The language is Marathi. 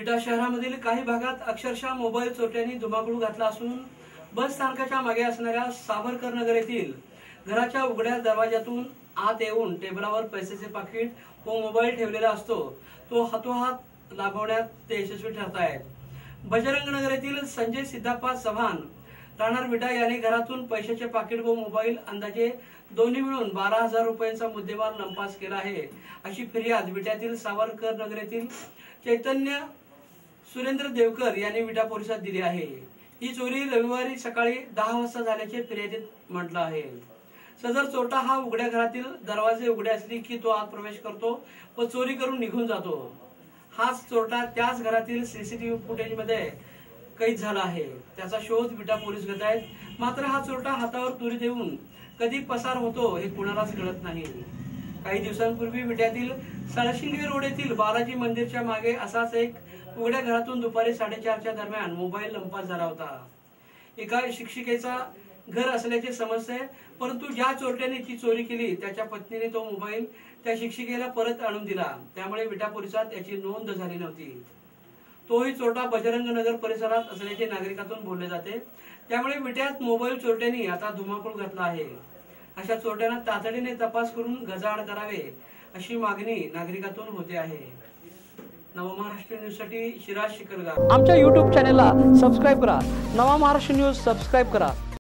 विटा शहरामधील काही भागात अक्षरशः मोबाईल चोरट्यांनी धुमाकूळ घातला असून बस स्थानकाच्या मागे असणाऱ्या सावरकर नगर येथील घराच्या उघड्या दरवाजातून आत येऊन टेबलावर पैशाचे पाकिट व मोबाईल ठेवलेला असतो तो हातोहात लाभवण्यात ते यशस्वी ठरत आहेत। बजरंग नगर येथील संजय सिद्धप्पा चव्हाण राहणार विटा याने घरातून पैशाचे पाकिट व मोबाईल अंदाजे दोन्ही मिळून 12,000 रुपयांचा मुद्देमाल लंपास केला आहे, अशी फिर्याद विट्यातील सावरकर नगर येथील चैतन्य सुरेंद्र देवकर यांनी विटा पोलिसात दिली आहे। ही चोरी रविवारी सकाळी 10 वाजता झाल्याचे फिर्यादीत म्हटलं आहे। सदर चोरटा हा उघड्या घरातील दरवाजे उघडे असले की तो आत प्रवेश करतो व चोरी करून निघून जातो। हाच चोरटा त्याच घरातील सीसीटीव्ही फुटेज मध्ये कैद झाला आहे, त्याचा शोध विटा पोलीस घेत आहेत। मात्र हा चोरटा हातावर तुरी देऊन कधी पसार होतो हे कुणालाच कळत नाही। काही दिवसांपूर्वी विट्यातील साळशिंगे रोड येथील बालाजी मंदिरच्या मागे असाच एक उघड्या घरातून दुपारी 4:30च्या दरम्यान मोबाईल लंपास झाला होता। एका शिक्षिकेचा घर असल्याचे समजते, परंतु ज्या चोरट्याने ती चोरी केली त्याच्या पत्नीने तो मोबाईल त्या शिक्षिकेला परत आणून दिला, त्यामुळे विटा पोलिसात याची नोंद झाली नव्हती। तोही चोरटा बजरंग नगर परिसरात असल्याचे नागरिकातून बोलले जाते, त्यामुळे विट्यात मोबाईल चोरट्यांनी आता धुमाकूळ घातला आहे। अशा चोरट्यांना तातडीने तपास करून गजाआड करावे अशी मागणी नागरिकातून होते आहे। नवा महाराष्ट्र न्यूज साठी शिराज शिकरगार। आमच्या YouTube चॅनलला सबस्क्राइब करा। नवा महाराष्ट्र न्यूज सबस्क्राइब करा।